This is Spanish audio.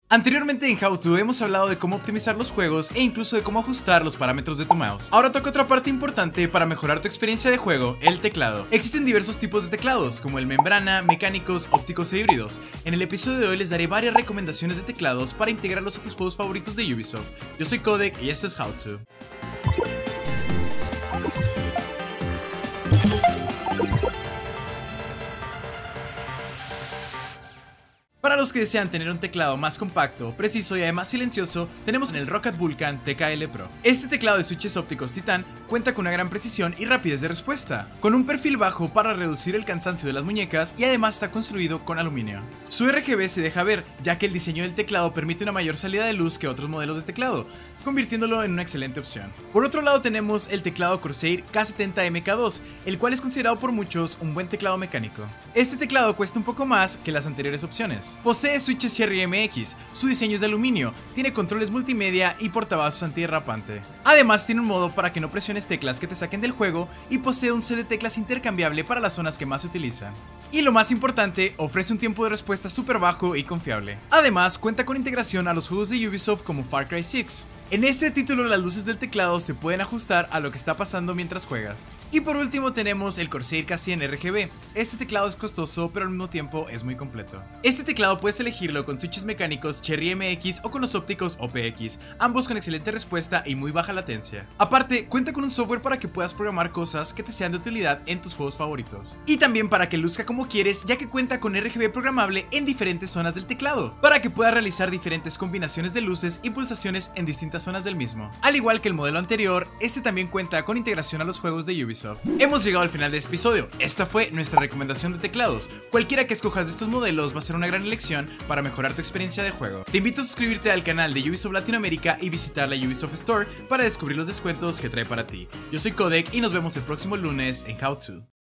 Anteriormente en How To hemos hablado de cómo optimizar los juegos e incluso de cómo ajustar los parámetros de tu mouse. Ahora toca otra parte importante para mejorar tu experiencia de juego, el teclado. Existen diversos tipos de teclados, como el membrana, mecánicos, ópticos e híbridos. En el episodio de hoy les daré varias recomendaciones de teclados para integrarlos a tus juegos favoritos de Ubisoft. Yo soy Codec y esto es How To. Para los que desean tener un teclado más compacto, preciso y además silencioso, tenemos el Roccat Vulcan TKL Pro. Este teclado de switches ópticos Titan cuenta con una gran precisión y rapidez de respuesta, con un perfil bajo para reducir el cansancio de las muñecas y además está construido con aluminio. Su RGB se deja ver, ya que el diseño del teclado permite una mayor salida de luz que otros modelos de teclado, convirtiéndolo en una excelente opción. Por otro lado tenemos el teclado Corsair K70MK2, el cual es considerado por muchos un buen teclado mecánico. Este teclado cuesta un poco más que las anteriores opciones. Posee switches Cherry MX, su diseño es de aluminio, tiene controles multimedia y portavasos antiderrapante. Además tiene un modo para que no presiones teclas que te saquen del juego y posee un set de teclas intercambiable para las zonas que más se utilizan. Y lo más importante, ofrece un tiempo de respuesta súper bajo y confiable. Además cuenta con integración a los juegos de Ubisoft como Far Cry 6. En este título las luces del teclado se pueden ajustar a lo que está pasando mientras juegas. Y por último tenemos el Corsair K100 RGB. Este teclado es costoso pero al mismo tiempo es muy completo. Este teclado puedes elegirlo con switches mecánicos Cherry MX o con los ópticos OPX, ambos con excelente respuesta y muy baja latencia. Aparte, cuenta con un software para que puedas programar cosas que te sean de utilidad en tus juegos favoritos. Y también para que luzca como quieres, ya que cuenta con RGB programable en diferentes zonas del teclado, para que puedas realizar diferentes combinaciones de luces y pulsaciones en distintas zonas del mismo. Al igual que el modelo anterior, este también cuenta con integración a los juegos de Ubisoft. Hemos llegado al final de este episodio. Esta fue nuestra recomendación de teclados. Cualquiera que escojas de estos modelos va a ser una gran elección para mejorar tu experiencia de juego. Te invito a suscribirte al canal de Ubisoft Latinoamérica y visitar la Ubisoft Store para descubrir los descuentos que trae para ti. Yo soy Codec y nos vemos el próximo lunes en How To.